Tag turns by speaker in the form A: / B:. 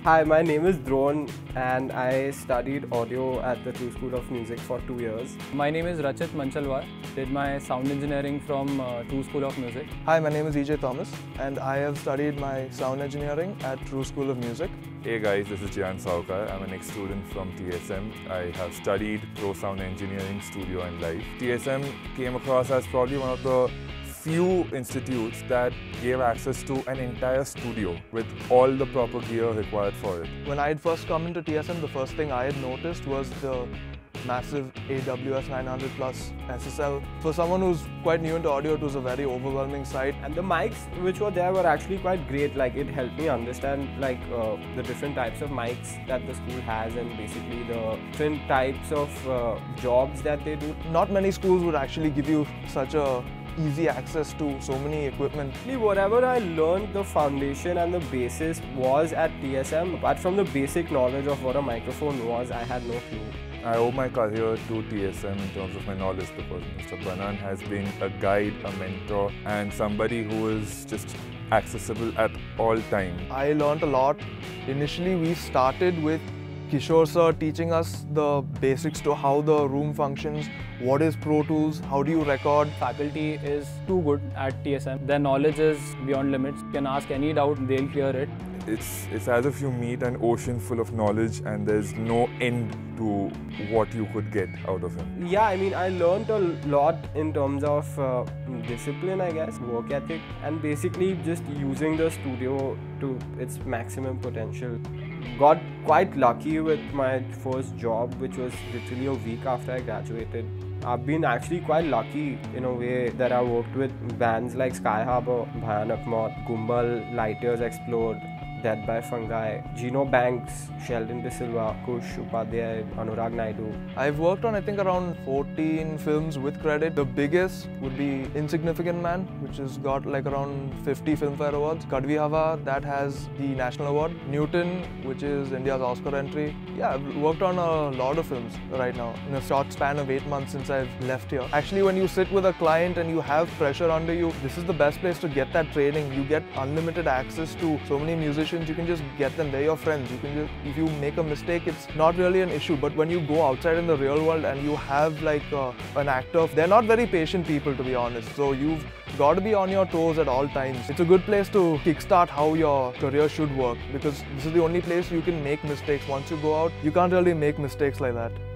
A: Hi, my name is Dron and I studied audio at the True School of Music for 2 years.
B: My name is Rachit Manchalwar. Did my sound engineering from True School of Music.
C: Hi, my name is EJ Thomas and I have studied my sound engineering at True School of Music.
D: Hey guys, this is Jian Saukar. I'm an ex-student from TSM. I have studied Pro Sound Engineering, Studio and Live. TSM came across as probably one of the few institutes that gave access to an entire studio with all the proper gear required for it.
C: When I had first come into TSM, the first thing I had noticed was the massive AWS 900 plus SSL. For someone who's quite new into audio, it was a very overwhelming sight.
A: And the mics which were there were actually quite great. Like, it helped me understand the different types of mics that the school has and basically the different types of jobs that they do.
C: Not many schools would actually give you such a easy access to so many equipment.
A: Whatever I learned, the foundation and the basis was at TSM. Apart from the basic knowledge of what a microphone was, I had no clue.
D: I owe my career to TSM in terms of my knowledge because Mr. Banan has been a guide, a mentor and somebody who is just accessible at all times.
C: I learned a lot. Initially we started with Kishore sir teaching us the basics to how the room functions, what is Pro Tools, how do you record.
B: Faculty is too good at TSM. Their knowledge is beyond limits. You can ask any doubt, they'll clear it.
D: It's as if you meet an ocean full of knowledge and there's no end to what you could get out of him.
A: Yeah, I mean, I learned a lot in terms of discipline, I guess, work ethic, and basically just using the studio to its maximum potential. Got quite lucky with my first job, which was literally a week after I graduated. I've been actually quite lucky in a way that I worked with bands like Sky Harbor, Bhayanak Moth, Gumbal, Light Years Explode, Death by Fungi, Gino Banks, Sheldon De Silva, Kush Upadhyay, Anurag Naidu.
C: I've worked on I think around 14 films with credit. The biggest would be Insignificant Man, which has got like around 50 Filmfare Awards. Kadvi Hawa, that has the National Award. Newton, which is India's Oscar entry. Yeah, I've worked on a lot of films right now in a short span of 8 months since I've left here. Actually, when you sit with a client and you have pressure under you, this is the best place to get that training. You get unlimited access to so many musicians. You can just get them, they're your friends. You can just, if you make a mistake, it's not really an issue. But when you go outside in the real world and you have like an actor, they're not very patient people, to be honest. So you've got to be on your toes at all times. It's a good place to kickstart how your career should work because this is the only place you can make mistakes. Once you go out, you can't really make mistakes like that.